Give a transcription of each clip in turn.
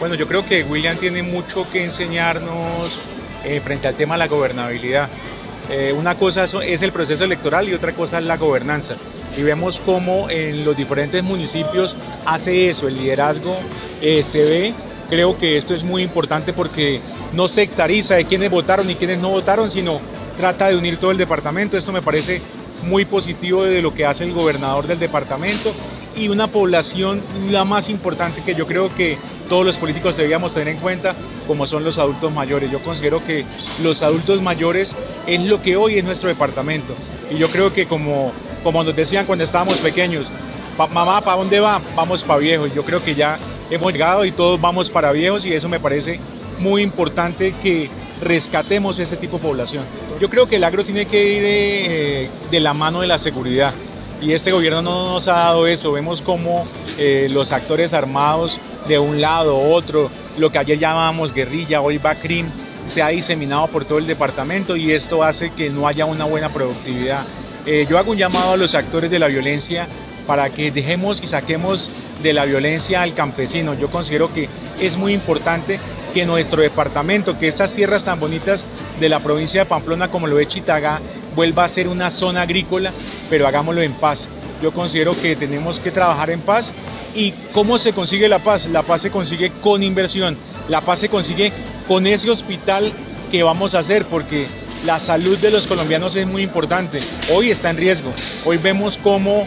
Bueno, yo creo que William tiene mucho que enseñarnos frente al tema de la gobernabilidad. Una cosa es el proceso electoral y otra cosa es la gobernanza. Y vemos cómo en los diferentes municipios hace eso, el liderazgo se ve. Creo que esto es muy importante porque no sectariza de quiénes votaron y quiénes no votaron, sino trata de unir todo el departamento. Esto me parece muy positivo de lo que hace el gobernador del departamento y una población la más importante que yo creo que todos los políticos deberíamos tener en cuenta, como son los adultos mayores. Yo considero que los adultos mayores es lo que hoy es nuestro departamento y yo creo que como nos decían cuando estábamos pequeños, mamá, ¿para dónde va? Vamos para viejos. Yo creo que ya hemos llegado y todos vamos para viejos y eso me parece muy importante que rescatemos ese tipo de población. Yo creo que el agro tiene que ir de la mano de la seguridad y este gobierno no nos ha dado eso. Vemos como los actores armados de un lado u otro, lo que ayer llamábamos guerrilla, hoy BACRIM, se ha diseminado por todo el departamento y esto hace que no haya una buena productividad. Yo hago un llamado a los actores de la violencia para que dejemos y saquemos de la violencia al campesino. Yo considero que es muy importante que nuestro departamento, que estas tierras tan bonitas de la provincia de Pamplona como lo es Chitagá, vuelva a ser una zona agrícola, pero hagámoslo en paz. Yo considero que tenemos que trabajar en paz. ¿Y cómo se consigue la paz? La paz se consigue con inversión, la paz se consigue con ese hospital que vamos a hacer, porque la salud de los colombianos es muy importante. Hoy está en riesgo. Hoy vemos cómo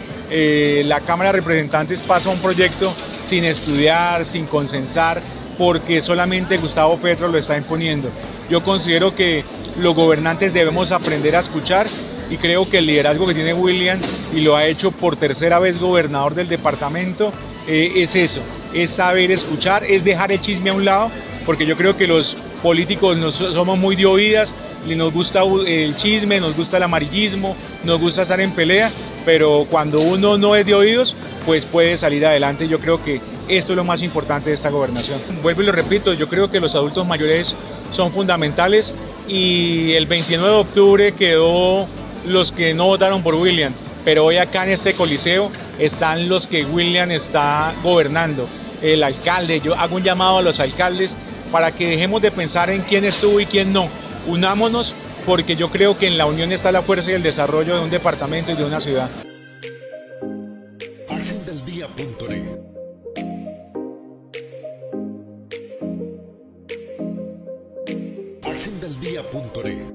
la Cámara de Representantes pasa un proyecto sin estudiar, sin consensar, porque solamente Gustavo Petro lo está imponiendo. Yo considero que los gobernantes debemos aprender a escuchar y creo que el liderazgo que tiene William, y lo ha hecho por tercera vez gobernador del departamento, es eso, es saber escuchar, es dejar el chisme a un lado, porque yo creo que los políticos somos muy de oídas, y nos gusta el chisme, nos gusta el amarillismo, nos gusta estar en pelea, pero cuando uno no es de oídos, pues puede salir adelante. Yo creo que esto es lo más importante de esta gobernación. Vuelvo y lo repito, yo creo que los adultos mayores son fundamentales y el 29 de octubre quedó los que no votaron por William, pero hoy acá en este coliseo están los que William está gobernando, el alcalde. Yo hago un llamado a los alcaldes para que dejemos de pensar en quién estuvo y quién no. Unámonos, porque yo creo que en la unión está la fuerza y el desarrollo de un departamento y de una ciudad. Agendaeldia.net. Agendaeldia.net.